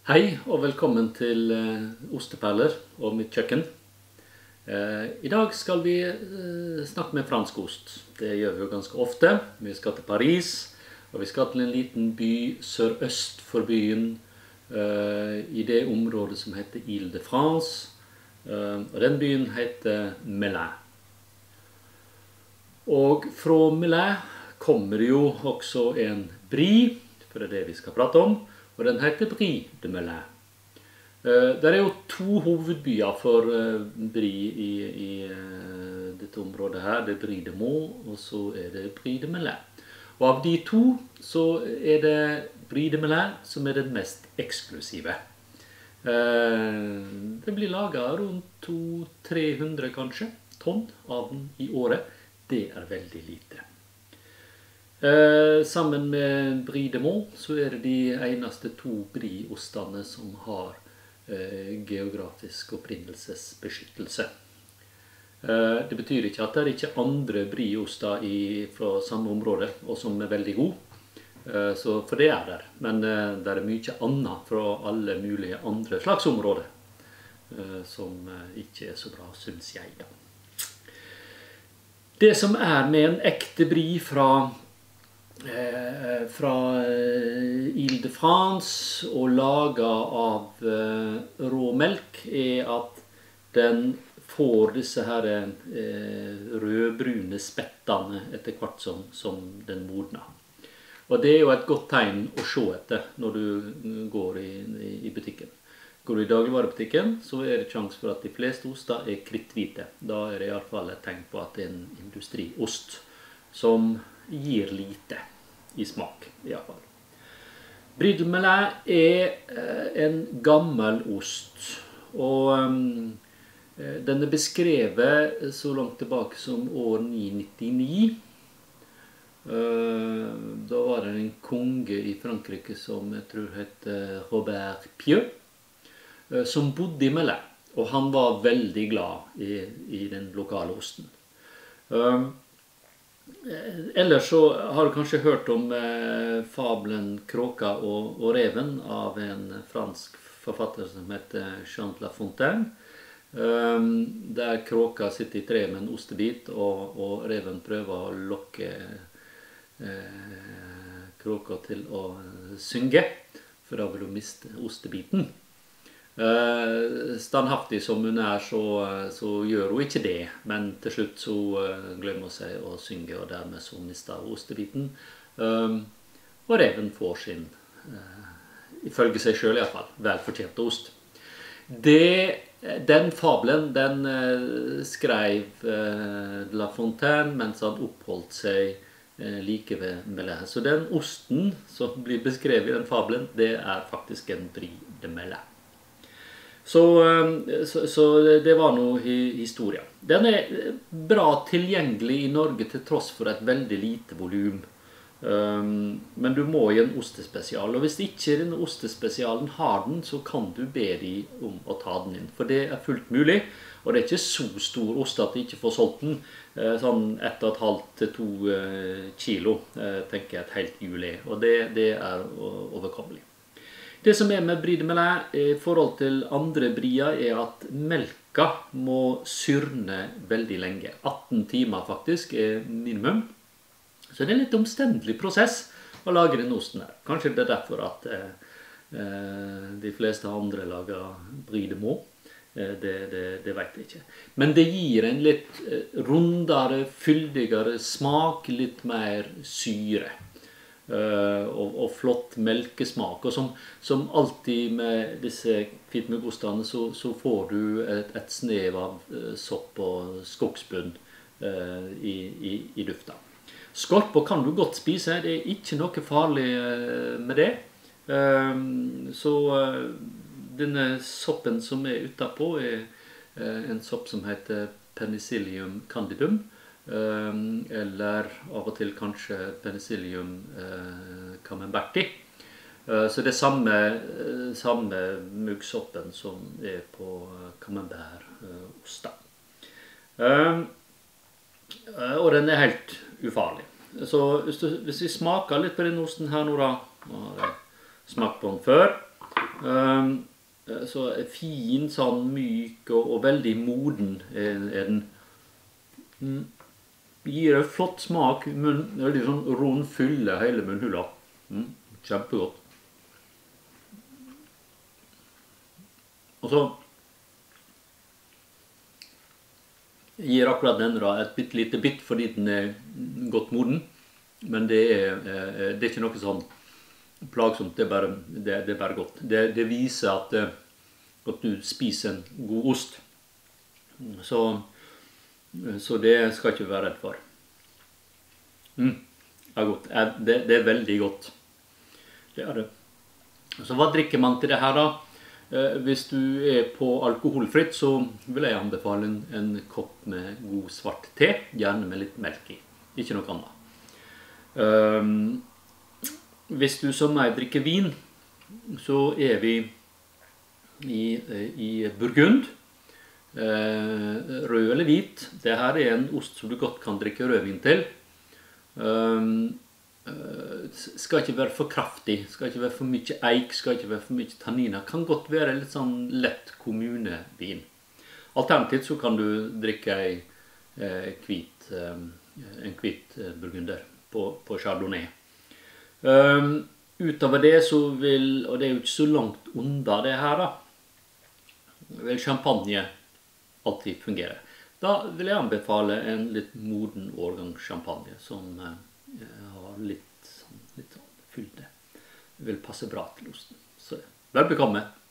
Hei og velkommen til Osteperler og mitt kjøkken. I dag skal vi snakke med fransk ost. Det gjør vi jo ganske ofte. Vi skal til Paris, og vi skal til en liten by sørøst for byen, i det området som heter Île-de-France. Og den byen heter Melun. Og fra Melun kommer det jo også en brie, for det er det vi skal prate om. Og den heter Brie de Melun. Det er jo to hovedbyer for brie i dette området her. Det er Brie de Melun, og så er det Brie de Melun. Og av de to så er det Brie de Melun som er den mest eksklusive. Det blir laget rundt 200-300 kanskje tonn av den i året. Det er veldig lite. Sammen med Brie de Melun så er det de eneste to brieostene som har geografisk opprinnelsesbeskyttelse. Det betyr ikke at det ikke er andre brieoster fra samme område, og som er veldig gode. For det er der. Men det er mye annet fra alle mulige andre slags områder, som ikke er så bra, synes jeg. Det som er med en ekte brie fra Île-de-France og laget av råmelk er at den får disse her rødbrune spettene etter hvert som den modner. Og det er jo et godt tegn å se etter når du går i butikken. Går du i dagligvarebutikken, så er det sjans for at de fleste oster er kritthvite. Da er det i alle fall et tegn på at det er en industriost som gir lite i smak, i alle fall. Brie de Melun er en gammel ost, og den er beskrevet så langt tilbake som år 999. Da var det en konge i Frankrike som jeg tror heter Robert Pieux, som bodde i Melun, og han var veldig glad i den lokale osten. Ellers så har du kanskje hørt om fabelen Kråka og reven av en fransk forfatter som heter Jean La Fontaine, der kråka sitter i tre med en ostebit, og reven prøver å lokke kråka til å synge, for da vil hun miste ostebiten. Standhaftig som hun er, så gjør hun ikke det, men til slutt så glemmer hun seg å synge, og dermed så mister hun ostebiten. Og reven får sin, ifølge seg selv i hvert fall, velfortjente ost. Den fabelen, den skrev La Fontaine mens han oppholdt seg like ved Melun. Så den osten som blir beskrevet i den fabelen, det er faktisk en Brie de Melun. Så det var noe historie. Den er bra tilgjengelig i Norge til tross for et veldig lite volum. Men du må i en ostespesial, og hvis ikke denne ostespesialen har den, så kan du be dem om å ta den inn. For det er fullt mulig, og det er ikke så stor ost at de ikke får solgt den. Sånn 1,5 til 2 kilo, tenker jeg et helt juli, og det er overkommelig. Det som er med Brie de Melun i forhold til andre brier er at melka må syrne veldig lenge. 18 timer faktisk er minimum. Så det er en litt omstendelig prosess å lage den osten her. Kanskje det er derfor at de fleste andre lager Brie de Melun. Det vet jeg ikke. Men det gir en litt rundere, fyldigere smak, litt mer syre. Og flott melkesmak, og som alltid med disse hvitmugostene så får du et snev av sopp og skogsbunn i dufta. Skorper kan du godt spise, det er ikke noe farlig med det. Så denne soppen som er utenpå er en sopp som heter Penicillium candidum, eller av og til kanskje Penicillium camemberti. Så det er samme muggsoppen som er på camembert-osten. Og den er helt ufarlig. Så hvis vi smaker litt på den osten her nå da, nå har jeg smakt på den før, Så fin, sånn myk og veldig moden er den. Gir en flott smak i munnen, veldig sånn rund fylle hele munnhula. Kjempegodt. Og så gir akkurat denne da et bitte lite bitt fordi den er godt moden, men det er ikke noe sånn plagsomt, det er bare godt. Det viser at du spiser en god ost. Så det skal jeg ikke være redd for. Det er godt. Det er veldig godt. Det er det. Så hva drikker man til det her da? Hvis du er på alkoholfritt, så vil jeg anbefale en kopp med god svart te, gjerne med litt melk i. Ikke noe annet. Hvis du som meg drikker vin, så er vi i Burgund, rød eller hvit. Dette er en ost som du godt kan drikke rødvin til. Skal ikke være for kraftig, skal ikke være for mye eik, skal ikke være for mye tanniner. Kan godt være litt sånn lett kommunevin. Alternativt så kan du drikke en hvit burgunder på Chardonnay. Utover det så vil, og det er jo ikke så langt unna det her da, vil champagne alltid fungere. Da vil jeg anbefale en litt moden årgang champagne som har litt sånn fylde. Det vil passe bra til osten. Så vel bekomme.